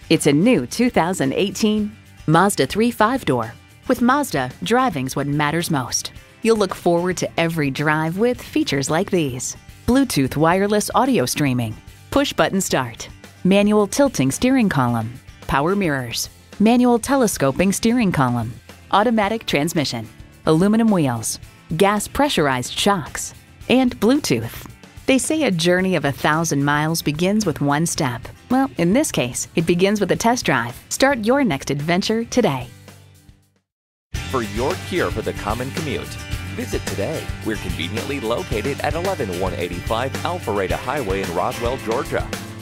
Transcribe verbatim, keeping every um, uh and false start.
It's a new two thousand eighteen Mazda three five-door. With Mazda, driving's what matters most. You'll look forward to every drive with features like these: Bluetooth wireless audio streaming, push-button start, manual tilting steering column, power mirrors, manual telescoping steering column, automatic transmission, aluminum wheels, gas pressurized shocks, and Bluetooth. They say a journey of a thousand miles begins with one step. Well, in this case, it begins with a test drive. Start your next adventure today. For your cure for the common commute, visit today. We're conveniently located at eleven one eighty-five Alpharetta Highway in Roswell, Georgia.